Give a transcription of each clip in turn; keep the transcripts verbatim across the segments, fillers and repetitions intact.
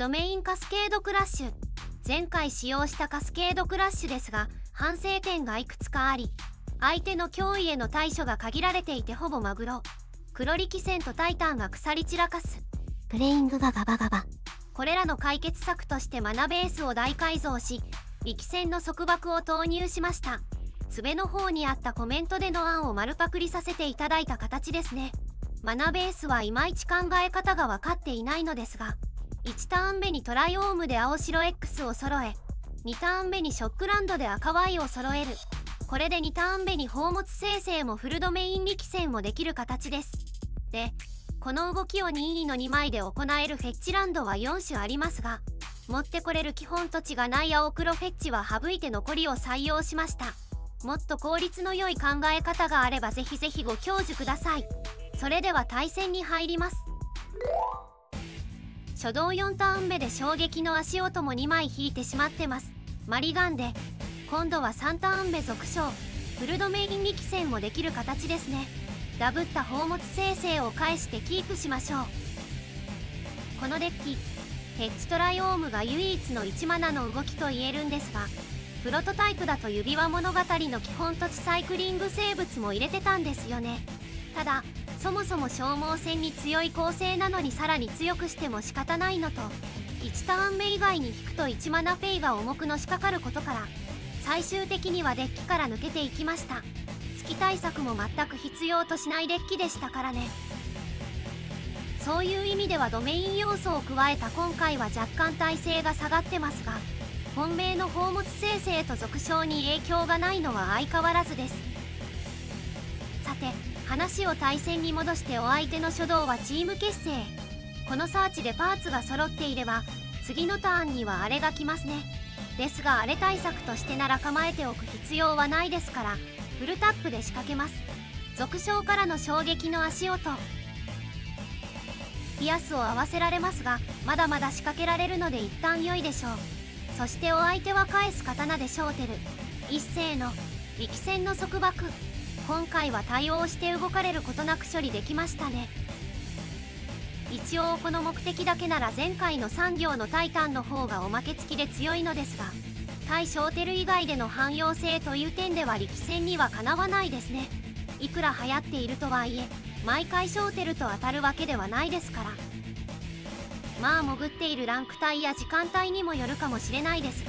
ドメインカスケードクラッシュ。前回使用したカスケードクラッシュですが、反省点がいくつかあり、相手の脅威への対処が限られていて、ほぼマグロ、黒力戦とタイタンが腐り散らかす、 プレイングがガバガバ。 これらの解決策としてマナベースを大改造し、力戦の束縛を投入しました。つべの方にあったコメントでの案を丸パクリさせていただいた形ですね。マナベースはいまいち考え方が分かっていないのですが、いちターン目にトライオームで青白 X を揃え、にターン目にショックランドで赤 Y を揃える。これでにターン目に宝物生成もフルドメイン力戦もできる形です。で、この動きを任意のにまいで行えるフェッチランドはよん種ありますが、持ってこれる基本土地がない青黒フェッチは省いて残りを採用しました。もっと効率の良い考え方があればぜひぜひご教授ください。それでは対戦に入ります。初動よんターン目で衝撃の足音もにまい引いてしまってます。マリガンで今度はさんターン目続賞、フルドメイン力戦もできる形ですね。ダブった宝物生成を返してキープしましょう。このデッキヘッジトライオームが唯一のいちマナの動きと言えるんですが、プロトタイプだと指輪物語の基本土地サイクリング生物も入れてたんですよね。ただそもそも消耗戦に強い構成なのにさらに強くしても仕方ないのと、いちターン目以外に引くといちマナフェイが重くのしかかることから、最終的にはデッキから抜けていきました。月対策も全く必要としないデッキでしたからね。そういう意味ではドメイン要素を加えた今回は若干耐性が下がってますが、本命の宝物生成と続賞に影響がないのは相変わらずです。さて話を対戦に戻して、お相手の書道はチーム結成。このサーチでパーツが揃っていれば次のターンにはあれが来ますね。ですがあれ対策としてなら構えておく必要はないですから、フルタップで仕掛けます。続賞からの衝撃の足音、ピアスを合わせられますが、まだまだ仕掛けられるので一旦良いでしょう。そしてお相手は返す刀でショーテル一斉の力戦の束縛、今回は対応して動かれることなく処理できましたね。一応この目的だけなら前回のさん行のタイタンの方がおまけ付きで強いのですが、対ショーテル以外での汎用性という点では力戦にはかなわないですね。いくら流行っているとはいえ毎回ショーテルと当たるわけではないですから。まあ潜っているランク帯や時間帯にもよるかもしれないですが、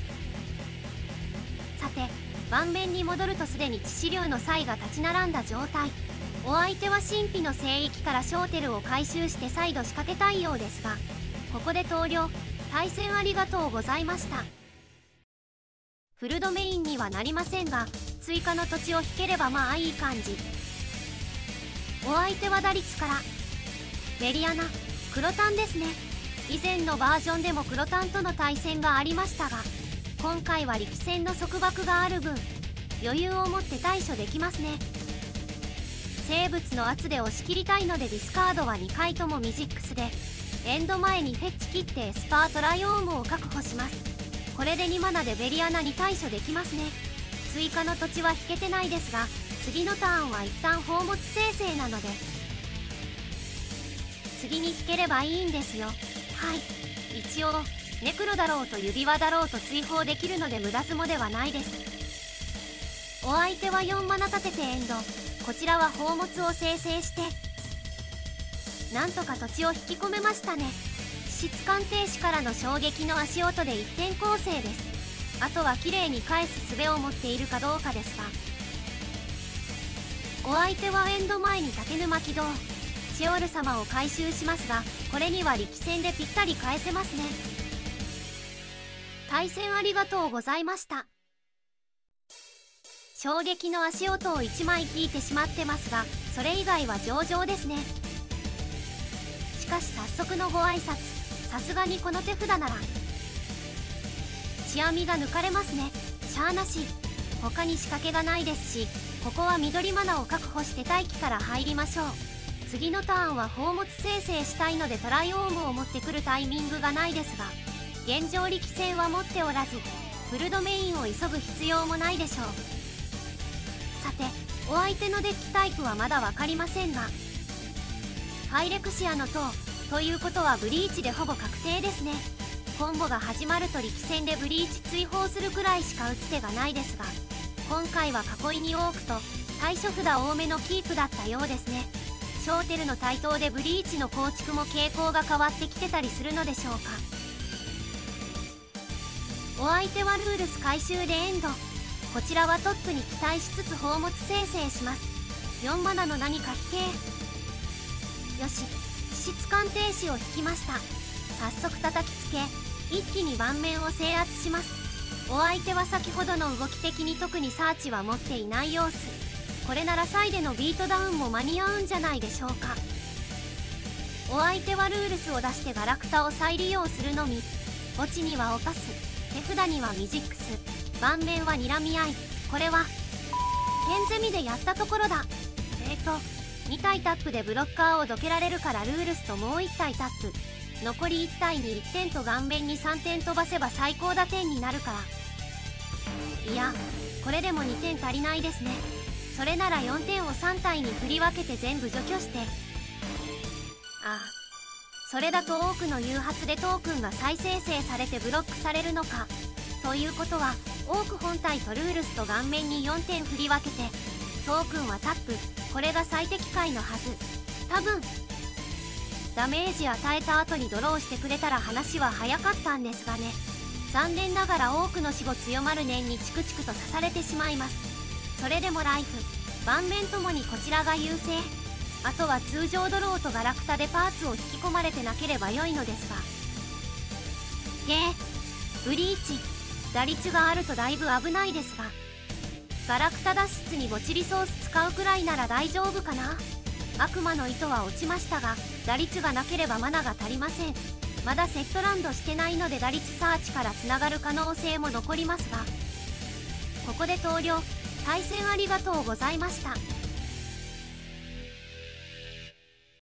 さて盤面に戻るとすでに致死竜の際が立ち並んだ状態。お相手は神秘の聖域からショーテルを回収して再度仕掛けたいようですが、ここで投了。対戦ありがとうございました。フルドメインにはなりませんが、追加の土地を引ければまあいい感じ。お相手は打率からベリアナ黒タンですね。以前のバージョンでも黒タンとの対戦がありましたが、今回は力戦の束縛がある分余裕を持って対処できますね。生物の圧で押し切りたいのでディスカードはにかいともミジックスで、エンド前にフェッチ切ってエスパートライオームを確保します。これでにマナでベリアナに対処できますね。追加の土地は引けてないですが、次のターンは一旦宝物生成なので次に引ければいいんですよ。はい、一応ネクロだろうと指輪だろうと追放できるので無駄相撲ではないです。お相手はよんマナ立ててエンド、こちらは宝物を生成してなんとか土地を引き込めましたね。質感停止からの衝撃の足音で一点構成です。あとは綺麗に返す術を持っているかどうかですが、お相手はエンド前に竹沼起動シオル様を回収しますが、これには力戦でぴったり返せますね。対戦ありがとうございました。衝撃の足音をいちまい引いてしまってますが、それ以外は上々ですね。しかし早速のご挨拶、さすがにこの手札なら血網が抜かれますね。しゃあなし、他に仕掛けがないですし、ここは緑マナを確保して待機から入りましょう。次のターンは宝物生成したいのでトライオームを持ってくるタイミングがないですが、現状力戦は持っておらずフルドメインを急ぐ必要もないでしょう。さてお相手のデッキタイプはまだ分かりませんが、ハイレクシアの塔ということはブリーチでほぼ確定ですね。コンボが始まると力戦でブリーチ追放するくらいしか打つ手がないですが、今回は囲いに多くと対処札多めのキープだったようですね。ショーテルの台頭でブリーチの構築も傾向が変わってきてたりするのでしょうか。お相手はルールス回収でエンド。こちらはトップに期待しつつ宝物生成します。よんマナの何か否定。よし、地質鑑定士を引きました。早速叩きつけ一気に盤面を制圧します。お相手は先ほどの動き的に特にサーチは持っていない様子。これならサイでのビートダウンも間に合うんじゃないでしょうか。お相手はルールスを出してガラクタを再利用するのみ。墓地にはオパス、手札にはミジックス、盤面は睨み合い。これは剣ゼミでやったところだ。えーとに体タップでブロッカーをどけられるからルールスともういち体タップ、残りいち体にいってんと顔面にさんてん飛ばせば最高打点になるから。いや、これでもにてん足りないですね。それならよんてんをさん体に振り分けて全部除去して、ああ、それだと多くの誘発でトークンが再生成されてブロックされるのか。ということは多く本体とルールスと顔面によんてん振り分けてトークンはタップ。これが最適解のはず。多分ダメージ与えた後にドローしてくれたら話は早かったんですがね。残念ながら多くの死後強まる念にチクチクと刺されてしまいます。それでもライフ盤面ともにこちらが優勢。あとは通常ドローとガラクタでパーツを引き込まれてなければ良いのですが。ゲーブリーチ打率があるとだいぶ危ないですが、ガラクタ脱出に墓地リソース使うくらいなら大丈夫かな。悪魔の糸は落ちましたが打率がなければマナが足りません。まだセットランドしてないので打率サーチからつながる可能性も残りますが、ここで投了。対戦ありがとうございました。